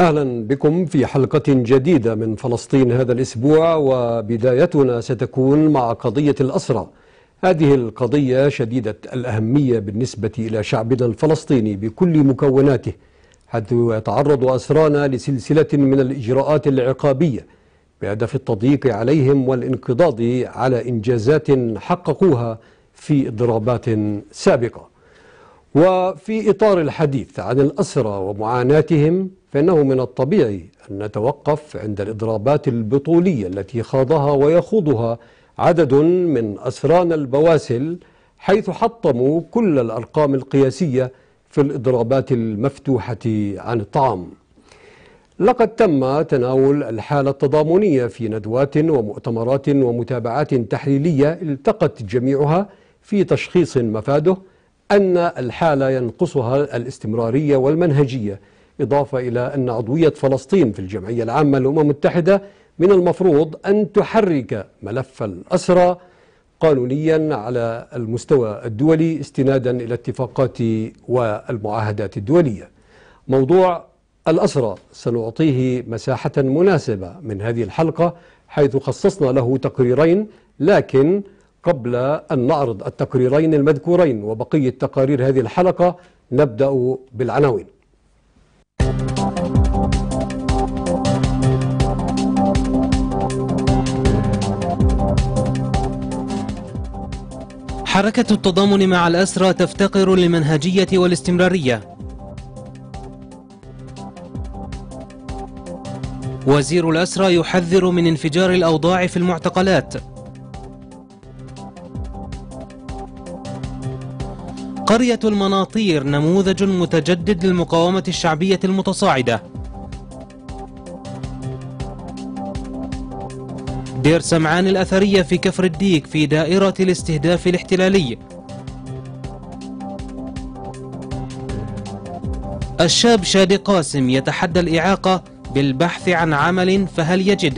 أهلا بكم في حلقة جديدة من فلسطين هذا الأسبوع، وبدايتنا ستكون مع قضية الأسرى. هذه القضية شديدة الأهمية بالنسبة إلى شعبنا الفلسطيني بكل مكوناته، حيث يتعرض أسرانا لسلسلة من الإجراءات العقابية بهدف التضييق عليهم والانقضاض على إنجازات حققوها في إضرابات سابقة. وفي إطار الحديث عن الأسرى ومعاناتهم، فإنه من الطبيعي أن نتوقف عند الإضرابات البطولية التي خاضها ويخوضها عدد من أسرانا البواسل، حيث حطموا كل الأرقام القياسية في الإضرابات المفتوحة عن الطعام. لقد تم تناول الحالة التضامنية في ندوات ومؤتمرات ومتابعات تحليلية التقت جميعها في تشخيص مفاده أن الحالة ينقصها الاستمرارية والمنهجية، إضافة إلى أن عضوية فلسطين في الجمعية العامة للأمم المتحدة من المفروض أن تحرك ملف الأسرى قانونيا على المستوى الدولي استنادا إلى الاتفاقات والمعاهدات الدولية. موضوع الأسرى سنعطيه مساحة مناسبة من هذه الحلقة، حيث خصصنا له تقريرين، لكن قبل أن نعرض التقريرين المذكورين وبقية تقارير هذه الحلقة نبدأ بالعناوين. حركة التضامن مع الأسرى تفتقر للمنهجية والاستمرارية. وزير الأسرى يحذر من انفجار الأوضاع في المعتقلات. قرية المناطير نموذج متجدد للمقاومة الشعبية المتصاعدة. دير سمعان الأثرية في كفر الديك في دائرة الاستهداف الاحتلالي. الشاب شادي قاسم يتحدى الإعاقة بالبحث عن عمل فهل يجده؟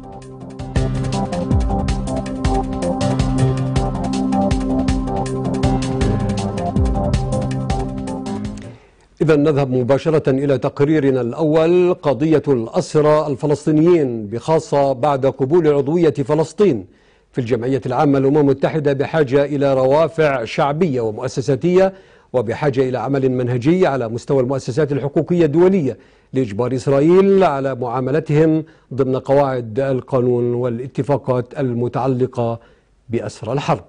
إذا نذهب مباشرة إلى تقريرنا الأول. قضية الأسرى الفلسطينيين، بخاصة بعد قبول عضوية فلسطين في الجمعية العامة للأمم المتحدة، بحاجة إلى روافع شعبية ومؤسساتية، وبحاجة إلى عمل منهجي على مستوى المؤسسات الحقوقية الدولية لإجبار إسرائيل على معاملتهم ضمن قواعد القانون والاتفاقات المتعلقة بأسرى الحرب.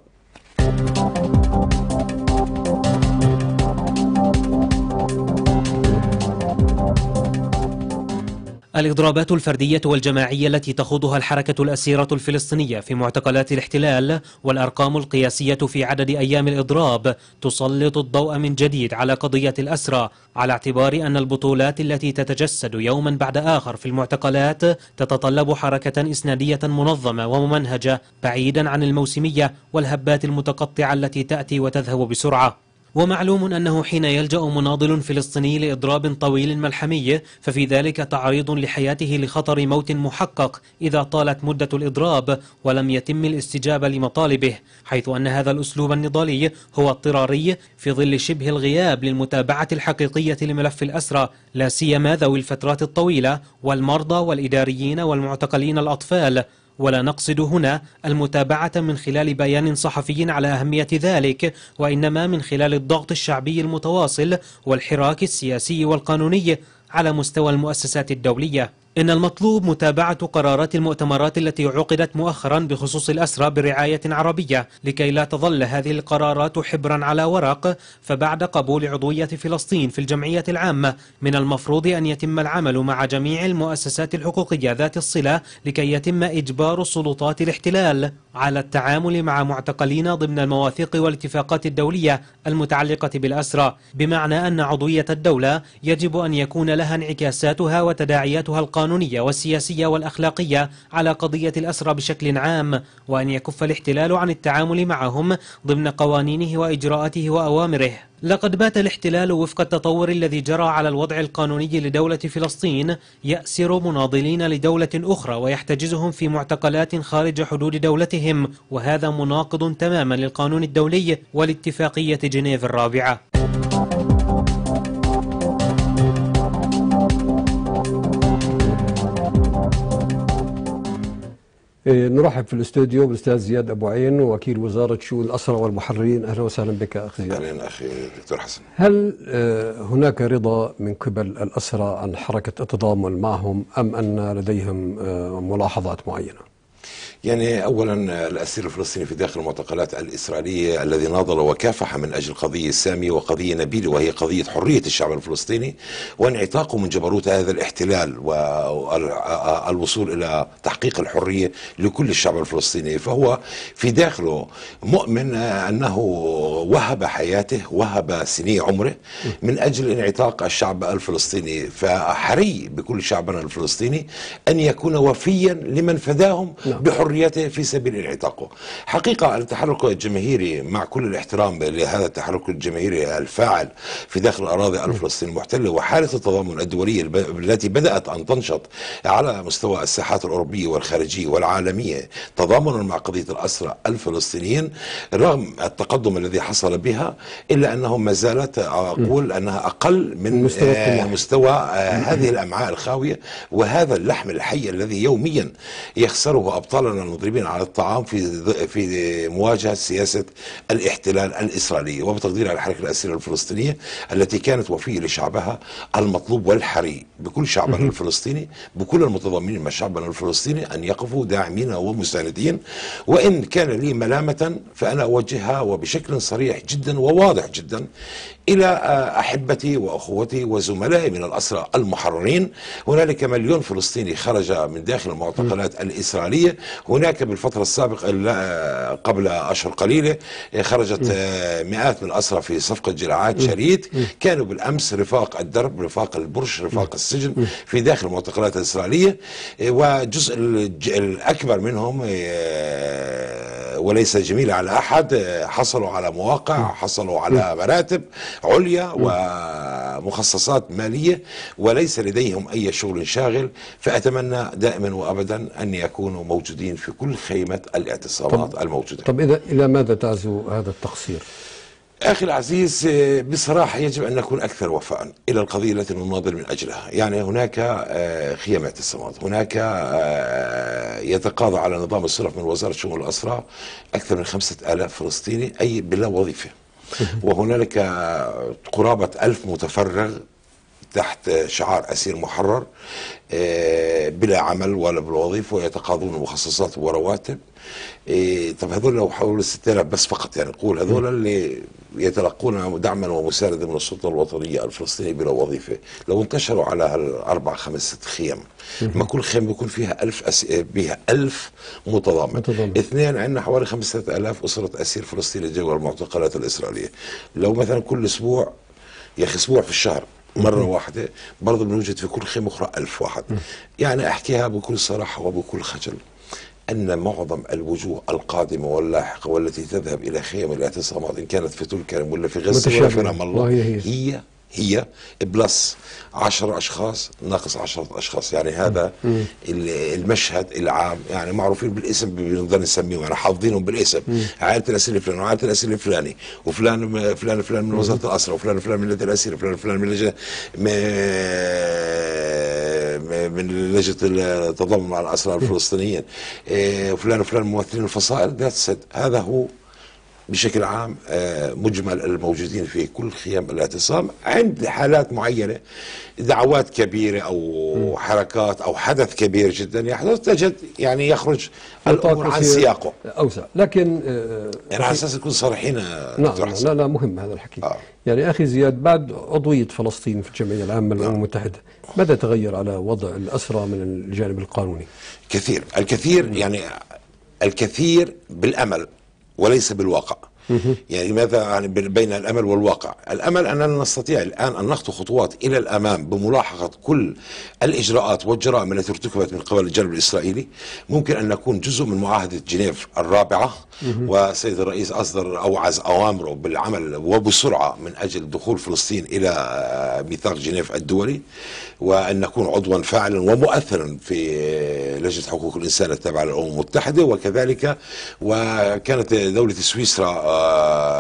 الإضرابات الفردية والجماعية التي تخوضها الحركة الأسيرة الفلسطينية في معتقلات الاحتلال والأرقام القياسية في عدد أيام الإضراب تسلط الضوء من جديد على قضية الأسرى، على اعتبار أن البطولات التي تتجسد يوما بعد آخر في المعتقلات تتطلب حركة إسنادية منظمة وممنهجة بعيدا عن الموسمية والهبات المتقطعة التي تأتي وتذهب بسرعة. ومعلوم أنه حين يلجأ مناضل فلسطيني لإضراب طويل ملحمي ففي ذلك تعريض لحياته لخطر موت محقق إذا طالت مدة الإضراب ولم يتم الاستجابة لمطالبه، حيث أن هذا الأسلوب النضالي هو اضطراري في ظل شبه الغياب للمتابعة الحقيقية لملف الأسرى، لا سيما ذوي الفترات الطويلة والمرضى والإداريين والمعتقلين الأطفال. ولا نقصد هنا المتابعة من خلال بيان صحفي على أهمية ذلك، وإنما من خلال الضغط الشعبي المتواصل والحراك السياسي والقانوني على مستوى المؤسسات الدولية. إن المطلوب متابعة قرارات المؤتمرات التي عقدت مؤخرا بخصوص الأسرى برعاية عربية، لكي لا تظل هذه القرارات حبرا على ورق. فبعد قبول عضوية فلسطين في الجمعية العامة من المفروض أن يتم العمل مع جميع المؤسسات الحقوقية ذات الصلة لكي يتم إجبار سلطات الاحتلال على التعامل مع معتقلين ضمن المواثيق والاتفاقات الدولية المتعلقة بالأسرى، بمعنى أن عضوية الدولة يجب أن يكون لها انعكاساتها وتداعياتها القانونية والسياسية والأخلاقية على قضية الأسرى بشكل عام، وأن يكف الاحتلال عن التعامل معهم ضمن قوانينه وإجراءاته وأوامره. لقد بات الاحتلال وفق التطور الذي جرى على الوضع القانوني لدولة فلسطين يأسر مناضلين لدولة أخرى ويحتجزهم في معتقلات خارج حدود دولتهم، وهذا مناقض تماما للقانون الدولي والاتفاقية جنيف الرابعة. نرحب في الاستوديو بالاستاذ زياد ابو عين، وكيل وزاره شؤون الاسرى والمحررين. اهلا وسهلا بك اخي زياد. اهلا اخي دكتور حسن. هل هناك رضا من قبل الاسرى عن حركه التضامن معهم، ام ان لديهم ملاحظات معينه؟ يعني اولا الاسير الفلسطيني في داخل المعتقلات الاسرائيليه الذي ناضل وكافح من اجل قضيه ساميه وقضيه نبيله، وهي قضيه حريه الشعب الفلسطيني وانعتاقه من جبروت هذا الاحتلال والوصول الى تحقيق الحريه لكل الشعب الفلسطيني. فهو في داخله مؤمن انه وهب حياته، وهب سني عمره من اجل انعتاق الشعب الفلسطيني، فحري بكل شعبنا الفلسطيني ان يكون وفيا لمن فداهم بحريته في سبيل انعتاقه. حقيقة التحرك الجماهيري، مع كل الاحترام لهذا التحرك الجماهيري الفاعل في داخل الأراضي الفلسطينية المحتلة، وحالة التضامن الدولية التي بدأت أن تنشط على مستوى الساحات الأوروبية والخارجية والعالمية تضامنا مع قضية الأسرى الفلسطينيين، رغم التقدم الذي حصل بها، إلا أنه ما زالت أقول أنها أقل من مستوى هذه الأمعاء الخاوية وهذا اللحم الحي الذي يوميا يخسره أبطالنا المضربين على الطعام في مواجهة سياسة الاحتلال الإسرائيلي. وبتقدير الحركة الأسيرة الفلسطينية التي كانت وفية لشعبها المطلوب والحري بكل شعبنا الفلسطيني، بكل المتضامنين مع شعبنا الفلسطيني، أن يقفوا داعمين ومساندين. وإن كان لي ملامة فأنا أوجهها وبشكل صريح جدا وواضح جدا إلى أحبتي وأخوتي وزملائي من الأسرى المحررين. هنالك مليون فلسطيني خرج من داخل المعتقلات الإسرائيلية. هناك بالفترة السابقة قبل أشهر قليلة خرجت مئات من الأسرى في صفقة جرعات شريد، كانوا بالأمس رفاق الدرب، رفاق البرش، رفاق السجن في داخل المعتقلات الإسرائيلية. وجزء الأكبر منهم وليس جميل على أحد حصلوا على مواقع، حصلوا على مراتب عليا ومخصصات مالية، وليس لديهم أي شغل شاغل. فأتمنى دائما وأبدا أن يكونوا موجودين في كل خيمة الاعتصامات الموجودة. طب إلى ماذا تعزو هذا التقصير؟ أخي العزيز، بصراحة يجب أن نكون أكثر وفاء إلى القضية التي نناضل من أجلها. يعني هناك خيام اعتصامات، هناك يتقاضى على نظام الصرف من وزارة شؤون الأسرى أكثر من 5000 فلسطيني أي بلا وظيفة، وهنالك قرابة 1000 متفرغ تحت شعار أسير محرر بلا عمل ولا بالوظيفة، ويتقاضون مخصصات ورواتب. طب هذول لو حولوا 6000 بس فقط، يعني نقول هذول اللي يتلقون دعما ومساندة من السلطة الوطنية الفلسطينية بلا وظيفة، لو انتشروا على هالأربع 5 6 خيام، ما كل خيمة بيكون فيها 1000 متضامن. اثنين، عندنا حوالي 5000 أسرة أسير فلسطيني جوا المعتقلات الإسرائيلية. لو مثلا كل أسبوع، يا أخي أسبوع في الشهر مرة واحدة، برضه بنوجد في كل خيمة أخرى 1000 واحد. يعني أحكيها بكل صراحة وبكل خجل أن معظم الوجوه القادمة واللاحقة والتي تذهب إلى خيام الاعتصامات، إن كانت في تلكرم ولا في غزة ولا في رام الله، هي بلس 10 أشخاص ناقص 10 أشخاص. يعني هذا المشهد العام، يعني معروفين بالاسم، بنقدر نسميهم، يعني حافظينهم بالاسم، عائلة الأسير الفلاني وعائلة الأسير الفلاني وفلان فلان فلان من وزارة الأسرى، وفلان فلان من لجنة الأسير، وفلان فلان من لجنة التضامن مع الأسرى الفلسطينيين، وفلان وفلان ممثلين الفصائل. هذا هو بشكل عام مجمل الموجودين في كل خيام الاعتصام. عند حالات معينة، دعوات كبيرة أو حركات أو حدث كبير جدا يحدث، تجد يعني يخرج الأمور عن سياقه أوسع. لكن يعني على أساس نكون صريحين. لا مهم هذا الحكي. يعني أخي زياد، بعد عضوية فلسطين في الجمعية العامة للأمم المتحدة، ماذا تغير على وضع الأسرى من الجانب القانوني؟ الكثير يعني الكثير بالأمل وليس بالواقع. يعني ماذا يعني بين الأمل والواقع؟ الأمل أننا نستطيع الآن أن نخطو خطوات إلى الأمام بملاحقة كل الإجراءات والجرائم التي ارتكبت من قبل الجانب الإسرائيلي. ممكن أن نكون جزء من معاهدة جنيف الرابعة، والسيد الرئيس أصدر أوعز أوامره بالعمل وبسرعة من أجل دخول فلسطين إلى ميثاق جنيف الدولي، وأن نكون عضوا فاعلا ومؤثرا في لجنة حقوق الإنسان التابعة للأمم المتحدة. وكذلك وكانت دولة سويسرا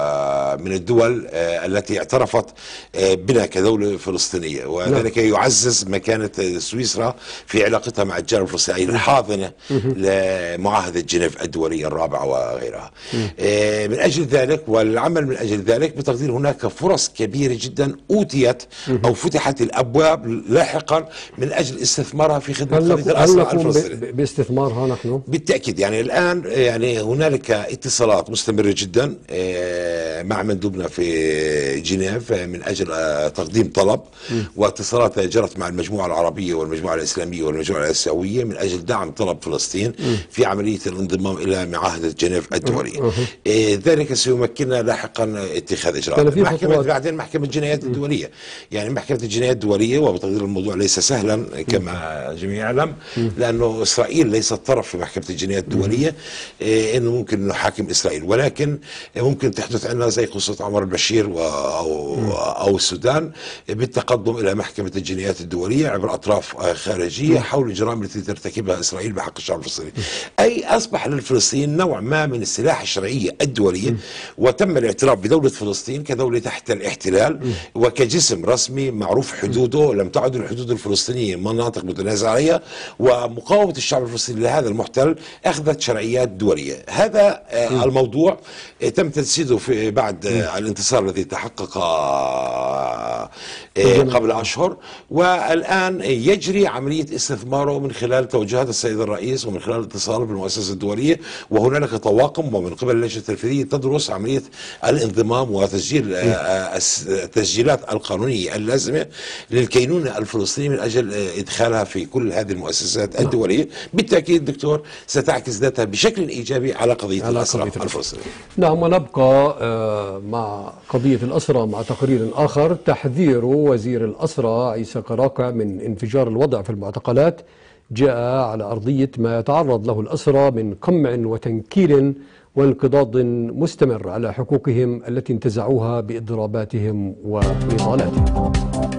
من الدول التي اعترفت بنا كدولة فلسطينية، وذلك يعزز مكانة سويسرا في علاقتها مع الجانب الفلسطيني الحاضنة لمعاهدة جنيف الدولية الرابعة وغيرها. من أجل ذلك والعمل من أجل ذلك بتقدير هناك فرص كبيرة جدا أوتيت أو فتحت الأبواب لاحقا من أجل استثمارها في خدمة قضية الأسرى الفلسطينية. باستثمارها نحن بالتأكيد، يعني الآن يعني هنالك اتصالات مستمرة جدا مع مندوبنا في جنيف من أجل تقديم طلب، واتصالات جرت مع المجموعة العربية والمجموعة الإسلامية والمجموعة الآسيوية من أجل دعم طلب فلسطين في عملية الانضمام إلى معاهدة جنيف الدولية. ذلك سيمكننا لاحقا اتخاذ إجراءات. بعدين محكمة الجنايات الدولية، يعني محكمة الجنايات الدولية، وبتقدير الموضوع ليس سهلا كما جميع يعلم، لأنه إسرائيل ليست طرف في محكمة الجنايات الدولية، إنه ممكن نحاكم إسرائيل، ولكن ممكن تحدث عندنا زي قصة عمر البشير أو السودان بالتقدم إلى محكمة الجنايات الدولية عبر أطراف خارجية حول الجرائم التي ترتكبها إسرائيل بحق الشعب الفلسطيني. أي أصبح للفلسطينيين نوع ما من السلاح الشرعية الدولية، وتم الاعتراف بدولة فلسطين كدولة تحت الاحتلال وكجسم رسمي معروف حدوده، لم تعد الحدود الفلسطينية مناطق متنازع عليها، ومقاومة الشعب الفلسطيني لهذا المحتل أخذت شرعيات دولية. هذا الموضوع تم تجسيده في بعد الانتصار الذي تحقق قبل أشهر، والآن يجري عملية استثماره من خلال توجيهات السيد الرئيس ومن خلال اتصال بالمؤسسة الدولية، وهنالك طواقم ومن قبل اللجنة التنفيذية تدرس عملية الانضمام وتسجيل التسجيلات القانونية اللازمة للكينونة الفلسطينية من أجل إدخالها في كل هذه المؤسسات الدولية. بالتأكيد دكتور ستعكس ذاتها بشكل إيجابي على قضية الأسرى الفلسطينية. نعم، ونبقى مع قضية الأسرى مع تقرير آخر. تحذير وزير الأسرى عيسى قراقع من انفجار الوضع في المعتقلات جاء على أرضية ما يتعرض له الأسرى من قمع وتنكيل وانقضاض مستمر على حقوقهم التي انتزعوها بإضراباتهم ونضالاتهم.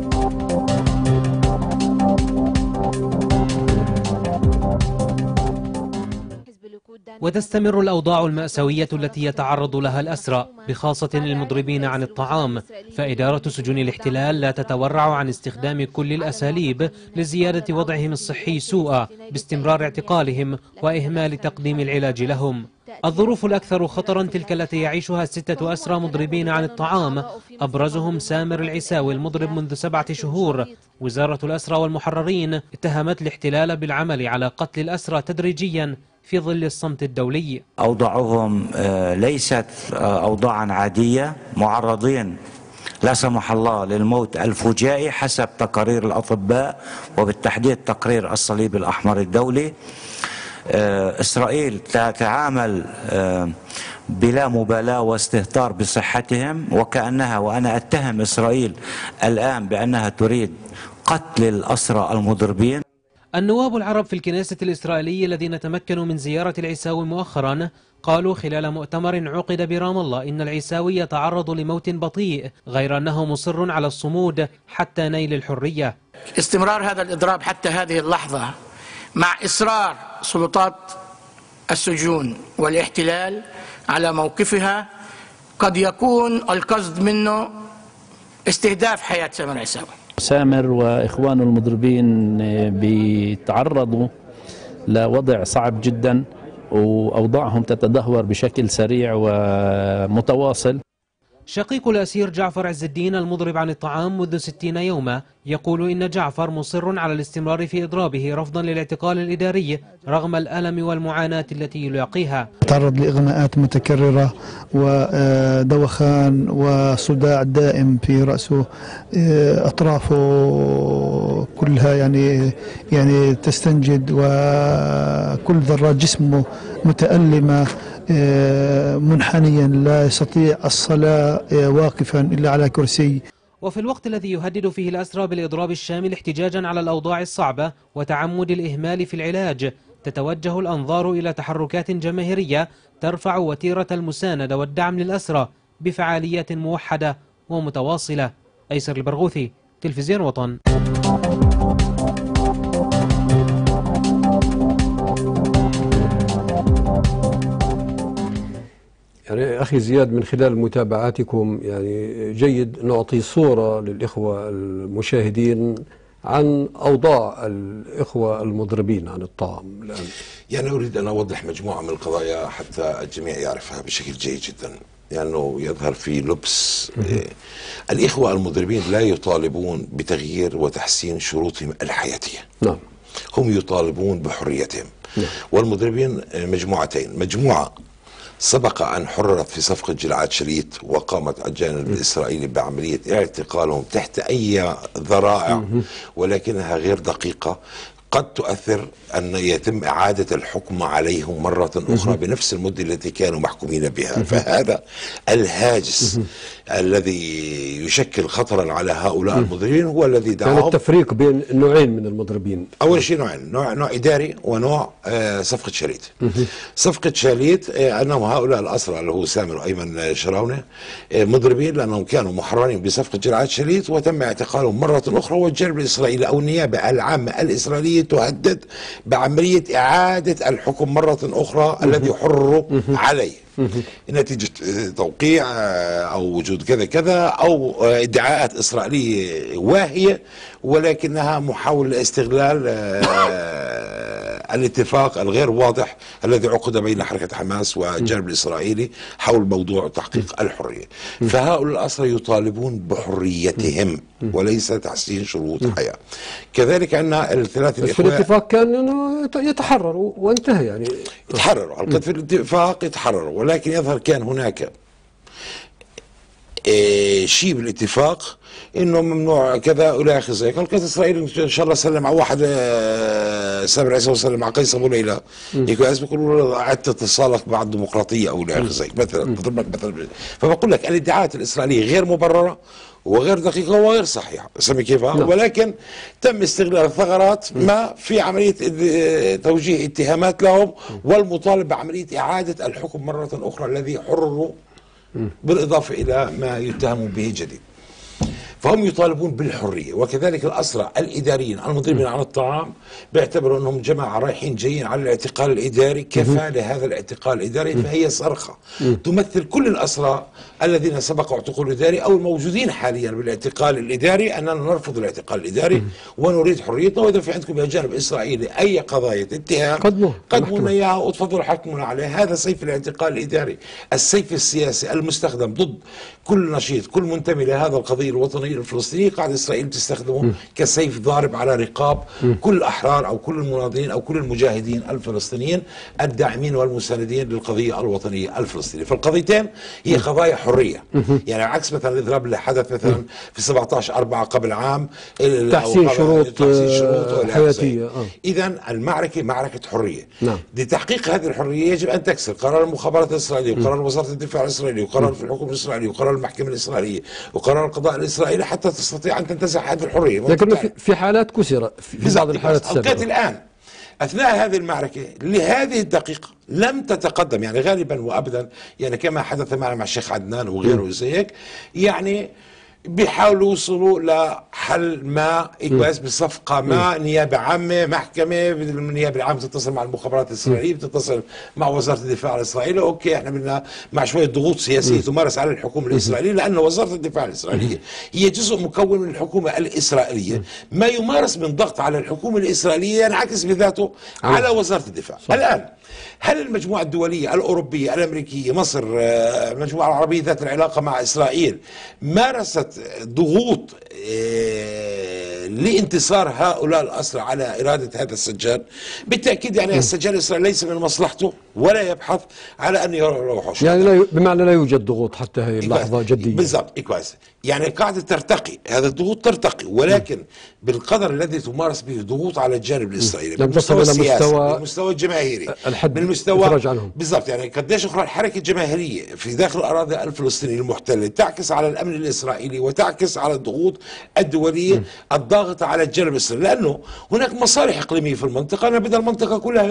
وتستمر الأوضاع المأساوية التي يتعرض لها الأسرى بخاصة المضربين عن الطعام، فإدارة سجون الاحتلال لا تتورع عن استخدام كل الأساليب لزيادة وضعهم الصحي سوءا باستمرار اعتقالهم وإهمال تقديم العلاج لهم. الظروف الأكثر خطرا تلك التي يعيشها 6 أسرى مضربين عن الطعام، أبرزهم سامر العيساوي المضرب منذ 7 شهور. وزارة الأسرى والمحررين اتهمت الاحتلال بالعمل على قتل الأسرى تدريجيا في ظل الصمت الدولي. أوضاعهم ليست أوضاعا عادية، معرضين لا سمح الله للموت الفجائي حسب تقارير الأطباء وبالتحديد تقرير الصليب الأحمر الدولي. إسرائيل تتعامل بلا مبالاة واستهتار بصحتهم، وكأنها، وأنا أتهم إسرائيل الآن بأنها تريد قتل الأسرى المضربين. النواب العرب في الكنيسة الإسرائيلية الذين تمكنوا من زيارة العيساوي مؤخرا قالوا خلال مؤتمر عقد برام الله إن العيساوي يتعرض لموت بطيء، غير أنه مصر على الصمود حتى نيل الحرية. استمرار هذا الإضراب حتى هذه اللحظة مع إصرار سلطات السجون والاحتلال على موقفها قد يكون القصد منه استهداف حياة سامر العيساوي. سامر وإخوانه المضربين بيتعرضوا لوضع صعب جدا، وأوضاعهم تتدهور بشكل سريع ومتواصل. شقيق الأسير جعفر عز الدين المضرب عن الطعام منذ 60 يوما يقول إن جعفر مصر على الاستمرار في إضرابه رفضا للاعتقال الإداري رغم الألم والمعاناة التي يلاقيها. تعرض لإغماءات متكررة ودوخان وصداع دائم في رأسه، أطرافه كلها يعني تستنجد، وكل ذرات جسمه متألمة، منحنيا لا يستطيع الصلاة واقفا إلا على كرسي. وفي الوقت الذي يهدد فيه الأسرى بالإضراب الشامل احتجاجا على الأوضاع الصعبة وتعمد الإهمال في العلاج، تتوجه الأنظار إلى تحركات جماهيرية ترفع وتيرة المساندة والدعم للأسرى بفعاليات موحدة ومتواصلة. أيسر البرغوثي، تلفزيون وطن. يعني أخي زياد، من خلال متابعاتكم يعني جيد نعطي صورة للإخوة المشاهدين عن أوضاع الإخوة المضربين عن الطعام الآن. يعني أريد أن أوضح مجموعة من القضايا حتى الجميع يعرفها بشكل جيد جدا، لأنه يعني يظهر في لبس. الإخوة المضربين لا يطالبون بتغيير وتحسين شروطهم الحياتية. نعم. هم يطالبون بحريتهم. نعم. والمضربين مجموعتين: مجموعة سبق أن حررت في صفقة جلعاد شليت، وقامت الجانب الإسرائيلي بعملية اعتقالهم تحت أي ذرائع ولكنها غير دقيقة، قد تؤثر أن يتم إعادة الحكم عليهم مرة أخرى بنفس المدة التي كانوا محكومين بها. فهذا الهاجس الذي يشكل خطرا على هؤلاء المضربين هو الذي دعاهم. يعني التفريق بين نوعين من المضربين. أول شيء نوعين: نوع إداري ونوع صفقة شليت. صفقة شليت أنهم هؤلاء الأسرى اللي هو سامر وأيمن شراونة مضربين لأنهم كانوا محررين بصفقة جلعاد شليت وتم اعتقالهم مرة أخرى، والجانب الإسرائيلي أو النيابة العامة الإسرائيلية تهدد بعملية إعادة الحكم مرة أخرى الذي حرروا عليه نتيجة توقيع أو وجود كذا كذا أو ادعاءات إسرائيلية واهية، ولكنها محاولة لاستغلال الاتفاق الغير واضح الذي عقد بين حركة حماس والجانب الإسرائيلي حول موضوع تحقيق الحرية. فهؤلاء الأسرى يطالبون بحريتهم وليس تحسين شروط حياة. كذلك عندنا الثلاثة الإخوة. في الاتفاق كان أنه يتحرروا وانتهى، يعني يتحرروا على في الاتفاق يتحرروا، ولكن يظهر كان هناك شيء بالاتفاق انه ممنوع كذا الى اخره. قال كانت اسرائيل ان شاء الله سلم على واحد سامر عيسى وسلم على قيس ابو ليلى يقول بيقولوا اعدت اتصالك مع الديمقراطيه او الى اخره مثلا. فبقول لك الادعاءات الاسرائيليه غير مبرره وغير دقيقه وغير صحيحه، سمي كيف، ولكن تم استغلال الثغرات ما في عمليه توجيه اتهامات لهم والمطالبه بعمليه اعاده الحكم مره اخرى الذي حرروا بالإضافة إلى ما يتهمون به جديد. فهم يطالبون بالحرية. وكذلك الأسرى الإداريين المضربين عن الطعام بيعتبروا أنهم جماعة رايحين جايين على الاعتقال الإداري، كفى لهذا الاعتقال الإداري. فهي صرخة تمثل كل الأسرى الذين سبق اعتقال إداري أو الموجودين حاليا بالاعتقال الإداري أننا نرفض الاعتقال الإداري ونريد حريتنا، وإذا في عندكم يا جانب إسرائيلي أي قضايا اتهام قدموا لنا إياها وتفضلوا حكمونا عليها. هذا سيف الاعتقال الإداري، السيف السياسي المستخدم ضد كل نشيط، كل منتمي لهذا القضية الوطنية الفلسطينية. قاعد إسرائيل تستخدمه كسيف ضارب على رقاب كل الأحرار أو كل المناضلين أو كل المجاهدين الفلسطينيين الداعمين والمساندين للقضية الوطنية الفلسطينية. فالقضيتين هي قضايا حرية. يعني عكس مثلا الإضراب اللي حدث مثلا في 17/4 قبل عام، تحسين شروط حياتية. إذن المعركة معركة حرية. لتحقيق هذه الحرية يجب أن تكسر قرار المخابرات الإسرائيلية وقرار وزارة الدفاع الإسرائيلية وقرار في الحكم الإسرائيلي وقرار المحكمة الإسرائيلية وقرار القضاء الإسرائيلي حتى تستطيع أن تنتزع هذه الحرية. لكن في حالات كسر في بعض الحالات السابقة. الآن أثناء هذه المعركة لهذه الدقيقة لم تتقدم، يعني غالبا وأبدا، يعني كما حدث معنا مع الشيخ عدنان وغيره زي هيك، يعني بيحاولوا يوصلوا لحل ما كويس بصفقة ما، نيابة عامة، محكمة، النيابة العامة تتصل مع المخابرات الإسرائيلية، بتتصل مع وزارة الدفاع الإسرائيلية. أوكي احنا بدنا مع شوية ضغوط سياسية تمارس على الحكومة الإسرائيلية، لأن وزارة الدفاع الإسرائيلية هي جزء مكون من الحكومة الإسرائيلية. ما يمارس من ضغط على الحكومة الإسرائيلية ينعكس بذاته على وزارة الدفاع. الآن هل المجموعة الدولية الأوروبية الأمريكية مصر المجموعة العربية ذات العلاقة مع إسرائيل مارست ضغوط لانتصار هؤلاء الأسرى على إرادة هذا السجان؟ بالتأكيد يعني السجان الإسرائيلي ليس من مصلحته ولا يبحث على أن يروح، يعني بمعنى لا يوجد ضغوط حتى هذه اللحظة جدية. بالضبط كويس. يعني قاعدة ترتقي، هذه الضغوط ترتقي، ولكن بالقدر الذي تمارس به ضغوط على الجانب الإسرائيلي بالمستوى السياسي، بالمستوى الجماهيري، بالمستوى بالضبط. يعني قديش أخرى الحركة الجماهيرية في داخل الأراضي الفلسطينية المحتلة تعكس على الأمن الإسرائيلي وتعكس على الضغوط الدولية الضاغطة على الجانب الإسرائيلي، لأنه هناك مصالح إقليمية في المنطقة. أنا بدأ المنطقة كلها هدوء،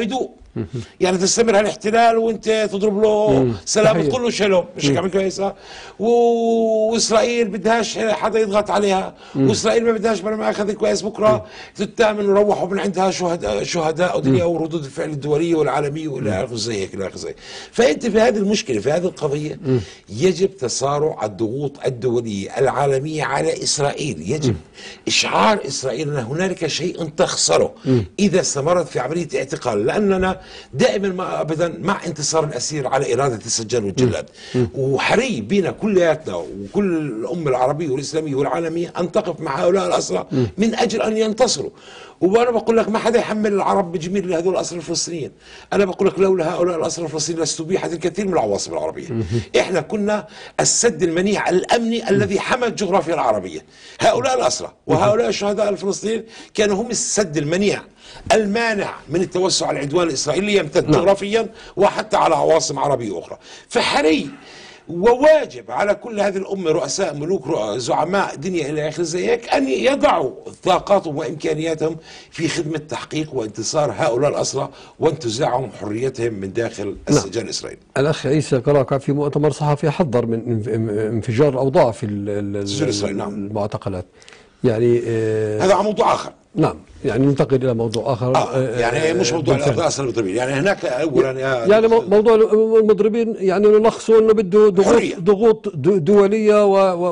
يعني تستمر هالاحتلال وانت تضرب له سلام صحيح. وتقول له شلوم، مش هيك عمل كويسه؟ واسرائيل بدهاش حدا يضغط عليها، واسرائيل ما بدهاش بلا ما اخذ كويس بكره تتامن وروحوا من عندها شهداء ودنيا وردود الفعل الدوليه والعالميه والى اخره زي هيك الى اخره زي. فانت في هذه المشكله في هذه القضيه يجب تسارع الضغوط الدوليه العالميه على اسرائيل، يجب اشعار اسرائيل ان هنالك شيء تخسره اذا استمرت في عمليه اعتقال، لاننا دائما ما ابدا مع انتصار الاسير على اراده السجان والجلاد، وحري بينا كلياتنا وكل الامه العربيه والاسلاميه والعالميه ان تقف مع هؤلاء الاسرى من اجل ان ينتصروا. وانا بقول لك ما حدا يحمل العرب بجميل لهذول الاسرى الفلسطينيين، انا بقول لك لولا هؤلاء الاسرى الفلسطينيين لاستبيحت الكثير من العواصم العربيه. احنا كنا السد المنيع الامني الذي حمى الجغرافيا العربيه. هؤلاء الاسرى وهؤلاء الشهداء الفلسطينيين كانوا هم السد المنيع المانع من التوسع العدوان الاسرائيلي يمتد جغرافيا وحتى على عواصم عربيه اخرى. فحري وواجب على كل هذه الأمة، رؤساء ملوك زعماء دنيا إلى آخر زي هيك، أن يضعوا طاقاتهم وإمكانياتهم في خدمة تحقيق وانتصار هؤلاء الأسرى وانتزاعهم حريتهم من داخل السجان الإسرائيلي. الأخ عيسى قراقع في مؤتمر صحفي حذر من انفجار الأوضاع في سجون إسرائيل. نعم. المعتقلات. يعني هذا عن موضوع آخر. نعم، يعني ننتقل الى موضوع اخر. يعني مش موضوع الاسرى المضربين، يعني هناك اولا يعني موضوع المضربين يعني نلخصه انه بده ضغوط دوليه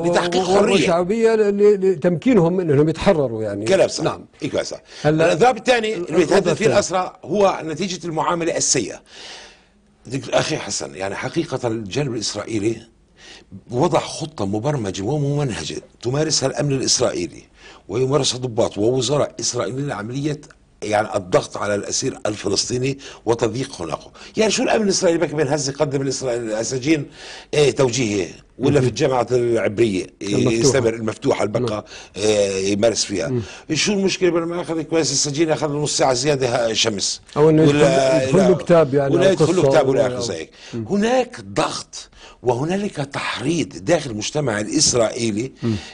وشعبيه لتمكينهم من انهم يتحرروا. يعني كلام صح. نعم. ايوه صح. الذهاب الثاني اللي يتهدد فيه الاسرى هو نتيجه المعامله السيئه. اخي حسن، يعني حقيقه الجانب الاسرائيلي وضع خطه مبرمجه وممنهجه تمارسها الامن الاسرائيلي ويمارسها ضباط ووزراء اسرائيليين لعمليه يعني الضغط على الاسير الفلسطيني وتضييق خناقه. يعني شو الامن الاسرائيلي بك بينهز يقدم الاساجين توجيهي ولا في الجامعه العبريه يستمر المفتوحه البقى يمارس فيها. شو المشكله لما اخذ كويس السجين ياخذ له نص ساعه زياده شمس او انه يدخل له كتاب يعني ولا يدخل له كتاب ولا اخذ زي هيك. هناك ضغط وهنالك تحريض داخل المجتمع الاسرائيلي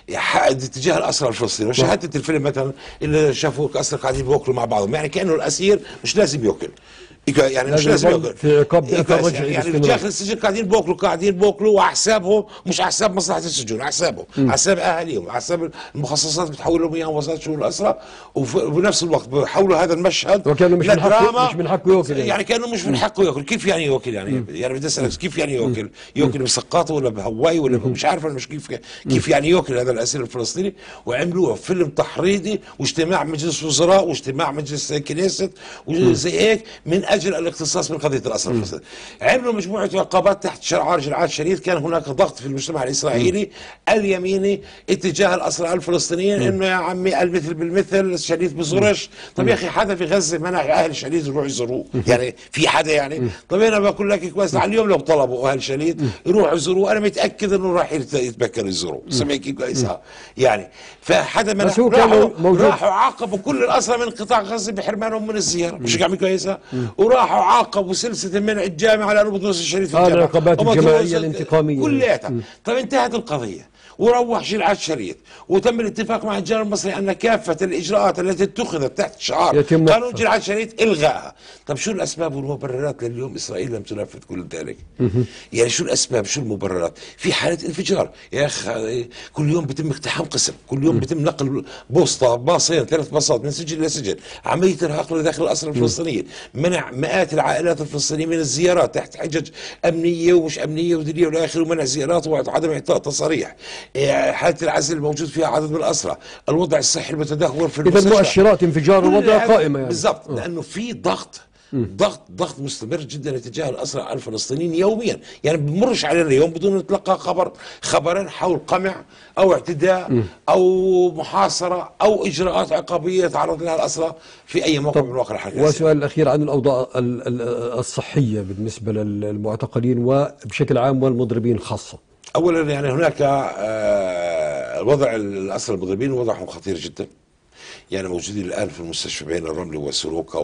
تجاه الاسرى الفلسطينيين. وشاهدت الفيلم مثلا اللي شافوا الاسرى قاعدين بياكلوا مع بعضهم، يعني كانه الاسير مش لازم ياكل، يعني مش لازم ياكل في عقاب رجعي. يعني داخل السجن قاعدين بياكلوا وحسابهم مش على حساب مصلحه السجون، على حسابهم، على حساب اهاليهم، على حساب المخصصات بتحول لهم اياهم وزاره شؤون الاسرى، وبنفس الوقت بحولوا هذا المشهد وكانه مش من حقه ياكل. يعني كانه مش من حقه ياكل. كيف يعني ياكل؟ يعني بدي اسالك كيف يعني ياكل؟ ياكل بسقاطه ولا بهواي ولا مش عارف انا مش كيف يعني ياكل هذا الاسير الفلسطيني. وعملوه فيلم تحريضي واجتماع مجلس وزراء واجتماع مجلس كنيست وزي هيك من اجل الاختصاص من قضيه الاسرى الفلسطينيين. عملوا مجموعه عقابات تحت شعار جلعاد شريف. كان هناك ضغط في المجتمع الاسرائيلي اليميني اتجاه الاسرى الفلسطينيين انه يا عمي المثل بالمثل، الشريف بزورش. طب يا اخي حدا في غزه منع اهل الشريف يروحوا يزوروه؟ يعني في حدا يعني؟ طب انا بقول لك كويس اليوم لو طلبوا اهل الشريف يروحوا يزوروه انا متاكد انه راح يتبكروا يزوروه. سمعي كيف كويس يعني. فحدا منع، راحوا عاقبوا كل الاسرى من قطاع غزه بحرمانهم من الزياره. مش عامل كويسه؟ وراحوا عاقبوا سلسله منع الجامعه لانه بدرس الشريف في الجامعه. العقوبات الجماعيه الانتقاميه كلياتها. طيب انتهت القضيه وروح جلعاد شريف وتم الاتفاق مع الجانب المصري ان كافه الاجراءات التي اتخذت تحت شعار قانون جلعاد شريف الغاها. طب شو الاسباب والمبررات لليوم اسرائيل لم تنفذ كل ذلك؟ يعني شو الاسباب شو المبررات؟ في حاله انفجار يا اخي، كل يوم بيتم اقتحام قسم، كل يوم بيتم نقل بوسطه باصين 3 باصات من سجن الى سجن، عمليه ارهاق لداخل الاسرى الفلسطينيين، منع مئات العائلات الفلسطينيه من الزيارات تحت حجج امنيه ومش امنيه ودينيه والى اخره، ومنع زيارات وعدم اعطاء تصاريح، حالة العزل الموجود فيها عدد من الأسرى، الوضع الصحي المتدهور في المستشفى. إذا مؤشرات انفجار الوضع قائمة يعني. بالضبط، لأنه في ضغط مستمر جدا اتجاه الأسرى الفلسطينيين يوميا. يعني بمرش علينا اليوم بدون نتلقى خبرين حول قمع أو اعتداء أو محاصرة أو إجراءات عقابية تعرض لها الأسرى في أي موقع من مواقع الحركة. والسؤال الأخير عن الأوضاع الصحية بالنسبة للمعتقلين وبشكل عام والمضربين خاصة. اولا يعني هناك وضع الاسرى المضربين وضعهم خطير جدا. يعني موجودين الان في المستشفى بين الرمل وسلوكا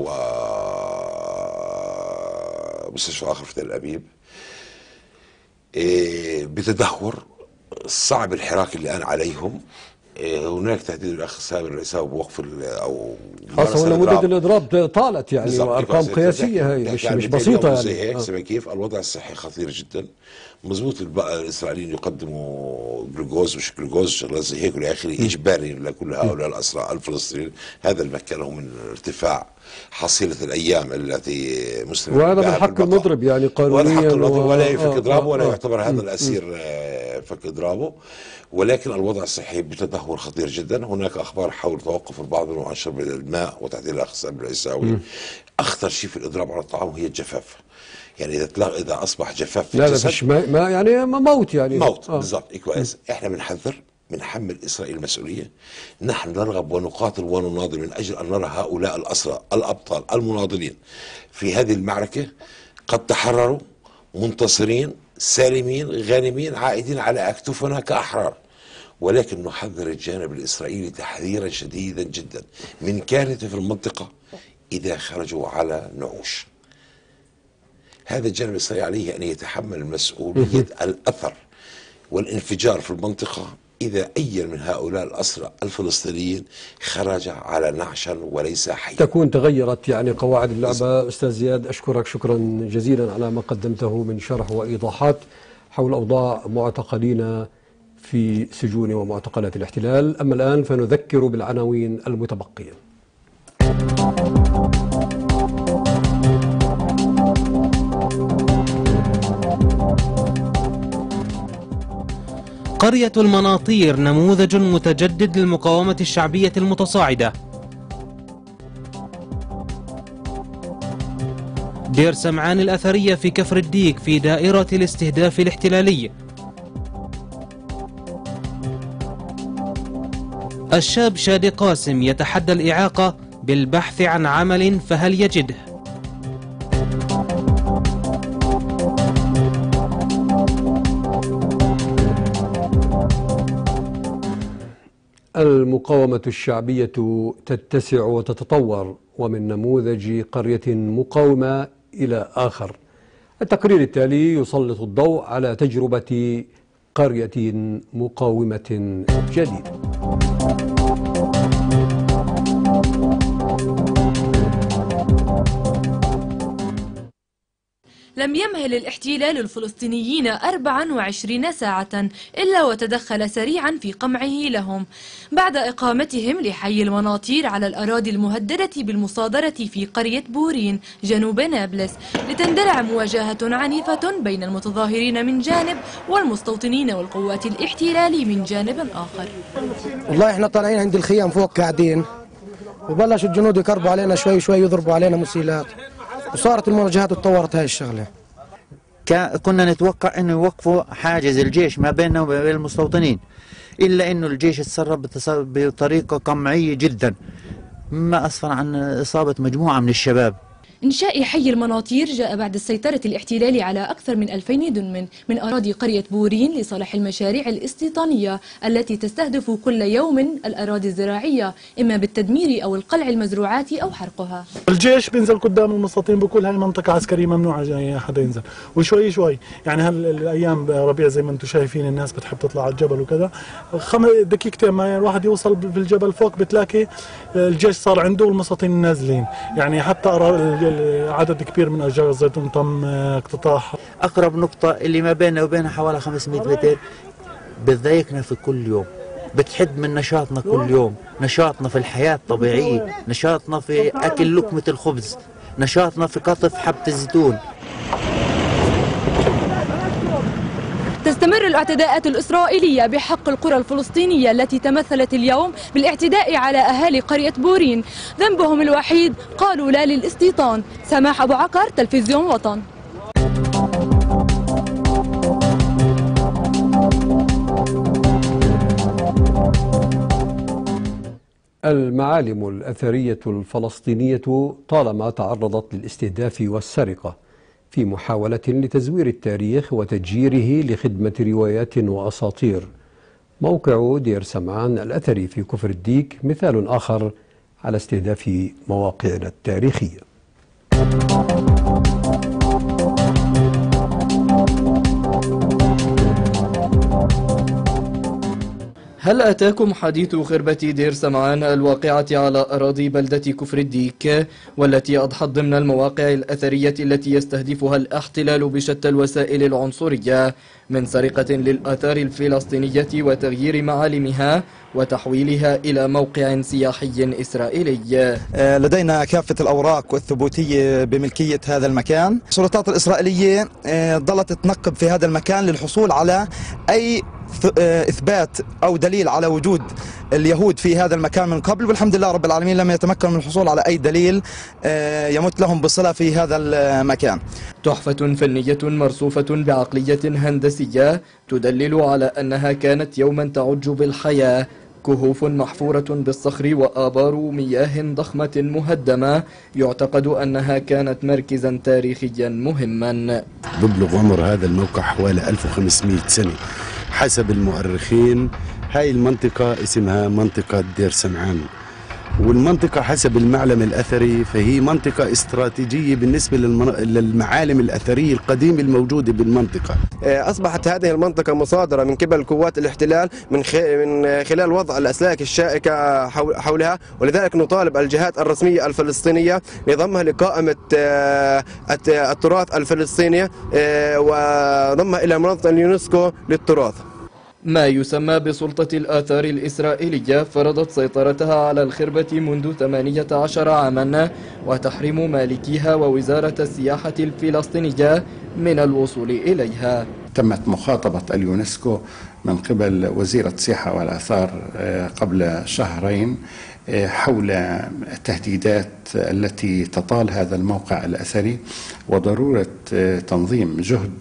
ومستشفى اخر في تل ابيب بتدهور صعب الحراك الان عليهم. هناك تهديد الاخ سامر العيساوي بوقف او خاصة وان مدة الاضراب طالت يعني وارقام قياسية، هي مش بسيطة زي يعني. هيك زي كيف الوضع الصحي خطير جدا. مضبوط الاسرائيليين يقدموا جلوكوز مش جلوكوز شغلات زي هيك والى اخره اجباري لكل هؤلاء الاسرى الفلسطينيين. هذا اللي مكنهم من ارتفاع حصيلة الأيام التي مسلم وهذا من حق المضرب يعني قانونيا ولا يفك إضرابه ولا يعتبر هذا الأسير فك إضرابه. ولكن الوضع الصحي بتدهور خطير جدا. هناك أخبار حول توقف البعض من شرب الماء وتعديل الأخ سامر العيساوي. أخطر شيء في الإضراب على الطعام هي الجفاف. يعني إذا أصبح جفاف في الجسد مش ما يعني موت يعني موت بالضبط. كويس. إحنا بنحذر من حمل إسرائيل المسؤولية. نحن نرغب ونقاتل ونناضل من أجل أن نرى هؤلاء الأسرى الأبطال المناضلين في هذه المعركة قد تحرروا منتصرين سالمين غانمين عائدين على أكتفنا كأحرار. ولكن نحذر الجانب الإسرائيلي تحذيرا شديدا جدا من كارثة في المنطقة إذا خرجوا على نعوش. هذا الجانب الإسرائيلي عليه أن يتحمل مسؤولية الأثر والانفجار في المنطقة إذا أي من هؤلاء الأسرى الفلسطينيين خرج على نعشا وليس حيا. تكون تغيرت يعني قواعد اللعبة. أستاذ زياد أشكرك شكرا جزيلا على ما قدمته من شرح وإيضاحات حول أوضاع معتقلين في سجون ومعتقلات الاحتلال. أما الآن فنذكر بالعناوين المتبقية. قرية المناطير نموذج متجدد للمقاومة الشعبية المتصاعدة. دير سمعان الأثرية في كفر الديك في دائرة الاستهداف الاحتلالي. الشاب شادي قاسم يتحدى الإعاقة بالبحث عن عمل فهل يجده؟ المقاومة الشعبية تتسع وتتطور ومن نموذج قرية مقاومة إلى آخر. التقرير التالي يسلط الضوء على تجربة قرية مقاومة جديدة. لم يمهل الاحتلال الفلسطينيين 24 ساعة إلا وتدخل سريعا في قمعه لهم بعد إقامتهم لحي المناطير على الأراضي المهددة بالمصادرة في قرية بورين جنوب نابلس، لتندلع مواجهة عنيفة بين المتظاهرين من جانب والمستوطنين والقوات الاحتلال من جانب آخر. والله احنا طالعين عند الخيام فوق قاعدين، وبلشوا الجنود يقربوا علينا شوي شوي يضربوا علينا مسيلات، وصارت المواجهات وتطورت هاي الشغله. كنا نتوقع انه يوقفوا حاجز الجيش ما بيننا وبين المستوطنين، الا انه الجيش تسرب بطريقه قمعيه جدا، مما اسفر عن اصابه مجموعه من الشباب. إنشاء حي المناطير جاء بعد السيطرة الاحتلالي على أكثر من 2000 دنم من أراضي قرية بورين لصالح المشاريع الاستيطانية التي تستهدف كل يوم الأراضي الزراعية، إما بالتدمير أو القلع المزروعات أو حرقها. الجيش بينزل قدام المستوطنين بكل هاي المنطقة عسكرية ممنوعة جاي حدا ينزل، وشوي شوي يعني هالأيام ربيع زي ما أنتم شايفين الناس بتحب تطلع على الجبل وكذا، دقيقتين ما الواحد يوصل في الجبل فوق بتلاقي الجيش صار عنده والمستوطنين نازلين، يعني حتى عدد كبير من أشجار الزيتون تم اقتطاعها. أقرب نقطة اللي ما بيننا وبينها حوالي 500 متر بتضايقنا في كل يوم، بتحد من نشاطنا كل يوم، نشاطنا في الحياة الطبيعية، نشاطنا في أكل لقمة الخبز، نشاطنا في قطف حبة الزيتون. تستمر الاعتداءات الإسرائيلية بحق القرى الفلسطينية التي تمثلت اليوم بالاعتداء على أهالي قرية بورين. ذنبهم الوحيد قالوا لا للاستيطان. سماح أبو عكر، تلفزيون وطن. المعالم الأثرية الفلسطينية طالما تعرضت للاستهداف والسرقة في محاولة لتزوير التاريخ وتجييره لخدمة روايات وأساطير. موقع دير سمعان الأثري في كفر الديك مثال آخر على استهداف مواقعنا التاريخية. هل أتاكم حديث خربة دير سمعان الواقعة على أراضي بلدة كفر الديك والتي أضحت ضمن المواقع الأثرية التي يستهدفها الاحتلال بشتى الوسائل العنصرية من سرقة للآثار الفلسطينية وتغيير معالمها وتحويلها إلى موقع سياحي إسرائيلي؟ لدينا كافة الأوراق والثبوتية بملكية هذا المكان. السلطات الإسرائيلية ظلت تنقب في هذا المكان للحصول على أي إثبات أو دليل على وجود اليهود في هذا المكان من قبل، والحمد لله رب العالمين لم يتمكنوا من الحصول على أي دليل يمت لهم بصلة في هذا المكان. تحفة فنية مرصوفة بعقلية هندسية تدلل على أنها كانت يوما تعج بالحياة، كهوف محفورة بالصخر وآبار مياه ضخمة مهدمة يعتقد أنها كانت مركزا تاريخيا مهما. يبلغ عمر هذا الموقع حوالي 1500 سنة حسب المؤرخين. هاي المنطقة اسمها منطقة دير سمعان، والمنطقة حسب المعلم الأثري فهي منطقة استراتيجية بالنسبة للمعالم الأثرية القديمة الموجودة بالمنطقة. أصبحت هذه المنطقة مصادرة من قبل قوات الاحتلال من خلال وضع الأسلاك الشائكة حولها، ولذلك نطالب الجهات الرسمية الفلسطينية بضمها لقائمة التراث الفلسطيني وضمها إلى منظمة اليونسكو للتراث. ما يسمى بسلطة الآثار الإسرائيلية فرضت سيطرتها على الخربة منذ 18 عاما وتحريم مالكيها ووزارة السياحة الفلسطينية من الوصول إليها. تمت مخاطبة اليونسكو من قبل وزيرة السياحة والآثار قبل شهرين حول التهديدات التي تطال هذا الموقع الأثري وضرورة تنظيم جهد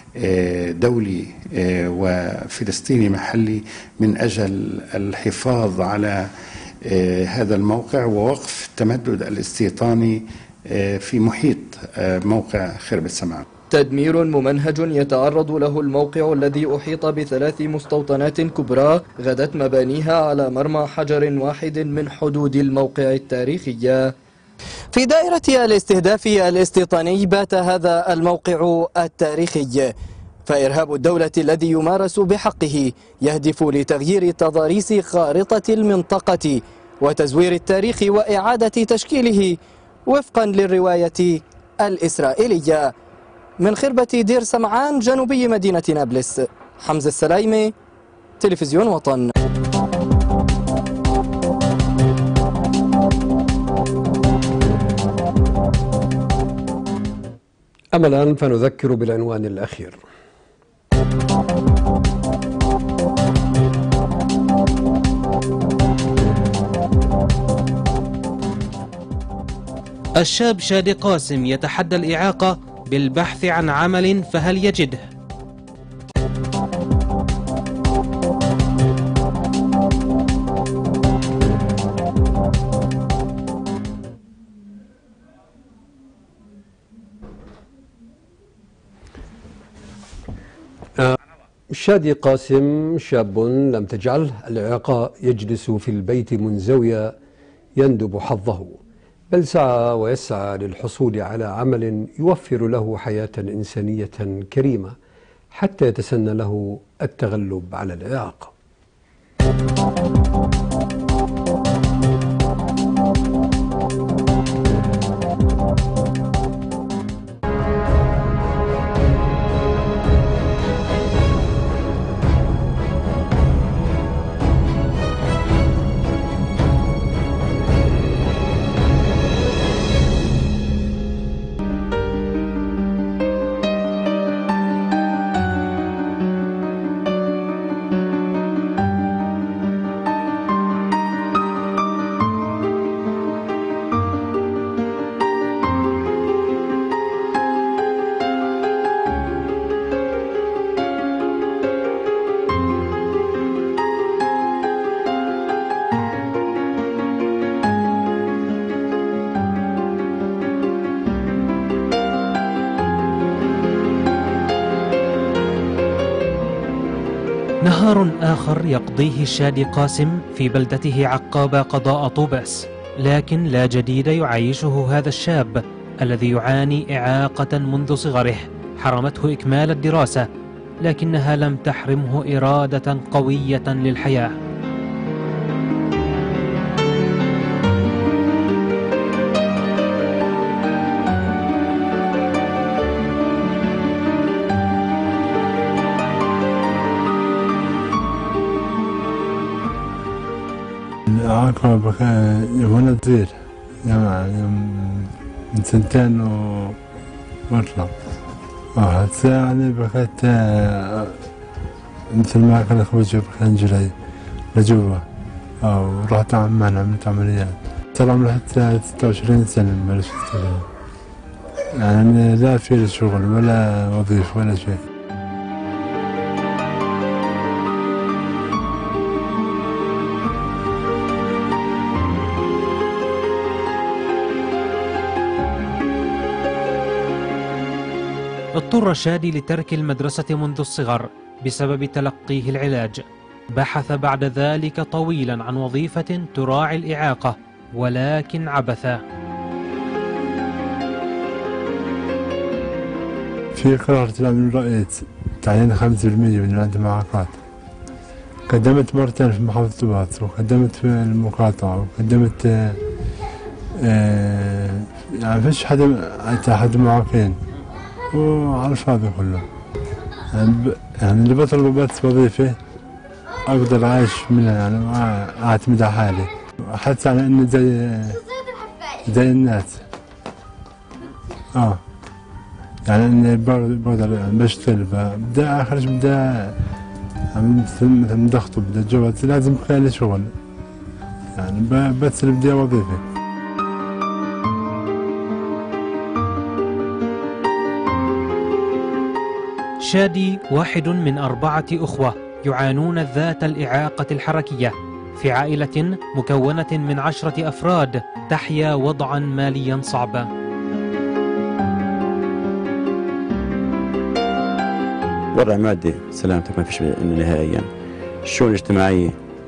دولي وفلسطيني محلي من أجل الحفاظ على هذا الموقع ووقف التمدد الاستيطاني في محيط موقع خربة سمعان. تدمير ممنهج يتعرض له الموقع الذي أحيط ب3 مستوطنات كبرى غدت مبانيها على مرمى حجر واحد من حدود الموقع التاريخي. في دائرة الاستهداف الاستيطاني بات هذا الموقع التاريخي، فإرهاب الدولة الذي يمارس بحقه يهدف لتغيير تضاريس خارطة المنطقة وتزوير التاريخ وإعادة تشكيله وفقا للرواية الإسرائيلية. من خربة دير سمعان جنوبي مدينة نابلس، حمزة السلايمي، تلفزيون وطن. أما الآن فنذكر بالعنوان الأخير. الشاب شادي قاسم يتحدى الإعاقة بالبحث عن عمل فهل يجده؟ شادي قاسم شاب لم تجعله الإعاقة يجلس في البيت منزويا يندب حظه، بل سعى ويسعى للحصول على عمل يوفر له حياة إنسانية كريمة حتى يتسنى له التغلب على الإعاقة. نهار آخر يقضيه شادي قاسم في بلدته عقاب قضاء طوباس، لكن لا جديد يعيشه هذا الشاب الذي يعاني إعاقة منذ صغره حرمته إكمال الدراسة، لكنها لم تحرمه إرادة قوية للحياة. العقبة وانا صغير يعني من 2 واطلع هسه يعني بقيت مثل ما كان اخوتي كان جري لجوا ورحت عمان عملت عمليات ترى عملت 26 سنة ما اشتغل يعني لا في شغل ولا وظيفة ولا شيء. اضطر شادي لترك المدرسة منذ الصغر بسبب تلقيه العلاج. بحث بعد ذلك طويلا عن وظيفة تراعي الإعاقة ولكن عبثا. في قرار طلع من رئيس تعيين 5% من الإعاقات. قدمت مرتين في محافظة طوبات وقدمت في المقاطعة وقدمت يعني فيش حد معاقين وعلى الفاضي كله. يعني اللي بطلبه بس وظيفة أقدر أعيش منها يعني أعتمد على حالي وأحس على إني زي الناس. يعني إني بقدر بشتغل بدي أخرج بدي مثل ضغط بدي أتجوز لازم يكون لي شغل يعني بس اللي بدي وظيفة. شادي واحد من 4 أخوة يعانون ذات الإعاقة الحركية في عائلة مكونة من 10 أفراد تحيا وضعا ماليا صعبا. وضع مادي سلامتك ما فيش نهائيا. الشؤون الاجتماعية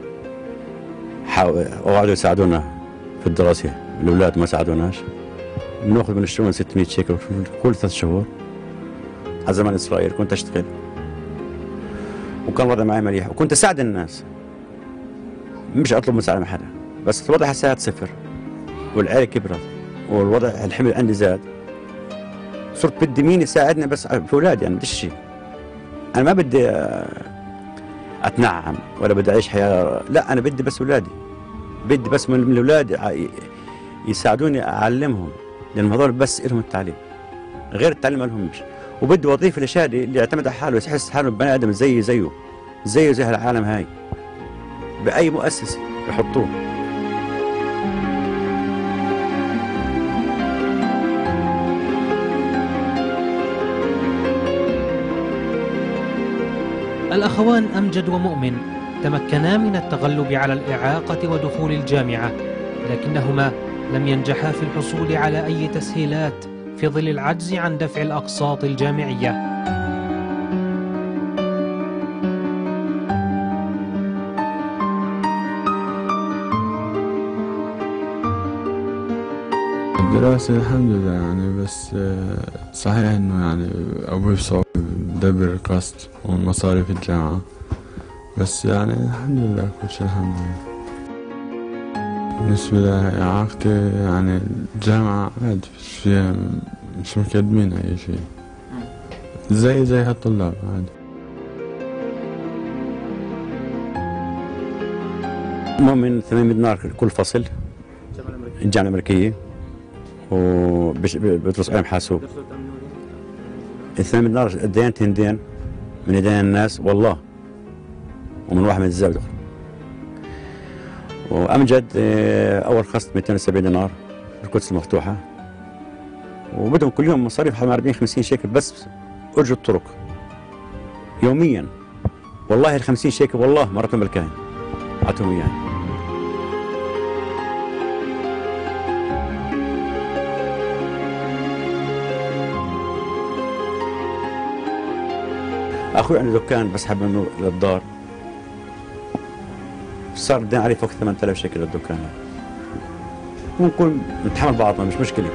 وقعدوا يساعدونا في الدراسة، الأولاد ما ساعدوناش. بناخذ من الشؤون 600 شيكل كل 3 شهور. على زمان إسرائيل كنت أشتغل وكان الوضع معي مليح وكنت أساعد الناس، مش أطلب مساعدة من حدا، بس الوضع هسه صفر والعيلة كبرت والوضع الحمل عندي زاد. صرت بدي مين يساعدني بس في أولادي. يعني بديش شيء، أنا ما بدي أتنعم ولا بدي أعيش حياة، لا أنا بدي بس أولادي، بدي بس من الأولاد يساعدوني أعلمهم، لأن هذول بس إلهم التعليم، غير التعليم ما لهمش. وبدي وظيفة لشادي اللي يعتمد على حاله ويحس حاله بني آدم زيه زي العالم هاي بأي مؤسسة يحطوه. الأخوان أمجد ومؤمن تمكنا من التغلب على الإعاقة ودخول الجامعة، لكنهما لم ينجحا في الحصول على أي تسهيلات في ظل العجز عن دفع الأقساط الجامعية. الدراسة الحمد لله يعني، بس صحيح انه يعني ابوي بصعوبة بدبر القسط ومصاريف الجامعة، بس يعني الحمد لله كل شيء الحمد لله. بالنسبة لإعاقتي يعني الجامعة عادي فيها مش مكدمين أي شيء، زي هالطلاب عادي. مؤمن 800 دينار كل فصل الجامعة الأمريكية وبدرس علم حاسوب. 800 دينار دينتين دين من ايدين الناس والله، ومن واحد من الزوجة. وأمجد أول خصت 270 دينار في القدس المفتوحة، وبدهم كل يوم مصاريف حوالي 40-50 شيكل بس أجر الطرق يوميا. والله ال 50 شيكل والله مرتهم بالكاين أعطوهم إياه. أخوي عنده دكان بس حب منه للدار، صار الدين عليه فوق 8000 شيكل للدكان. ونكون نتحمل بعضنا مش مشكلة.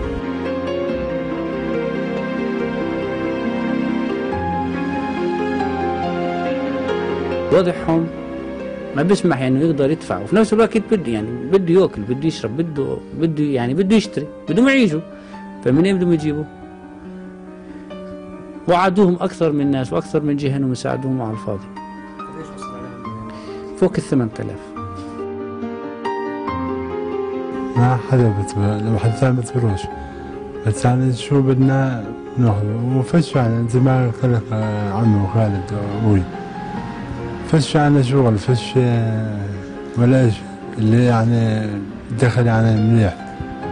وضعهم ما بيسمح يعني يقدر يدفع، وفي نفس الوقت بده ياكل، بده يشرب، بده يشتري، بدهم يعيشوا، فمنين بدهم يجيبوا؟ وعدوهم أكثر من ناس وأكثر من جهة إنهم يساعدوهم على الفاضي. فوق ال 8000. ما حدا لو حد ثاني بتبروش، بس يعني شو بدنا ناخذه. وفش يعني زي ما قلت لك عمي وخالد وابوي، فش يعني شغل، فش ولا شيء اللي يعني دخل يعني مليح.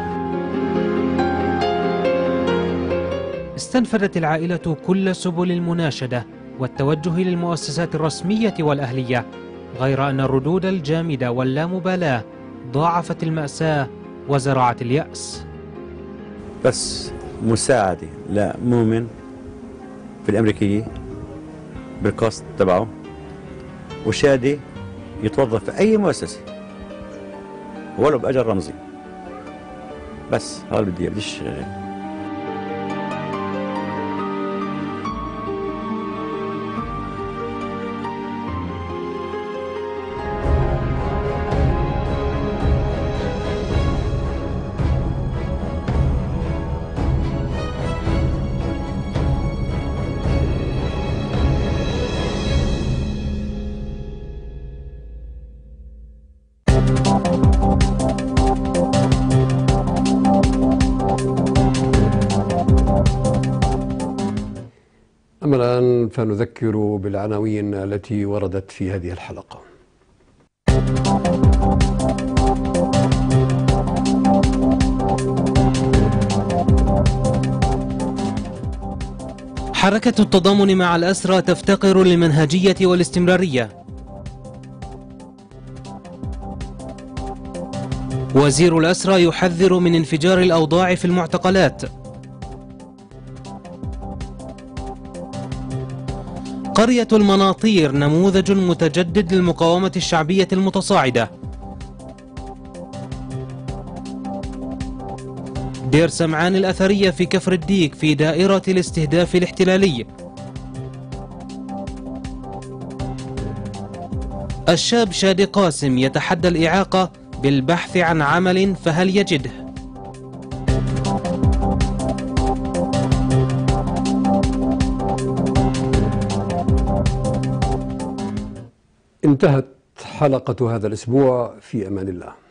استنفذت العائلة كل سبل المناشدة والتوجه للمؤسسات الرسمية والأهلية، غير أن الردود الجامدة واللامبالاة ضاعفت المأساة وزرعت اليأس. بس مساعدة لمؤمن في الأمريكية بالكوست تبعه، وشادي يتوظف في أي مؤسسة ولو بأجر رمزي. بس هذا اللي بدي بديش غير. أما الآن فنذكر بالعناوين التي وردت في هذه الحلقة. حركة التضامن مع الأسرى تفتقر للمنهجية والاستمرارية. وزير الأسرى يحذر من انفجار الأوضاع في المعتقلات. قرية المناطير نموذج متجدد للمقاومة الشعبية المتصاعدة. دير سمعان الأثرية في كفر الديك في دائرة الاستهداف الاحتلالي. الشاب شادي قاسم يتحدى الإعاقة بالبحث عن عمل فهل يجده؟ انتهت حلقة هذا الأسبوع، في أمان الله.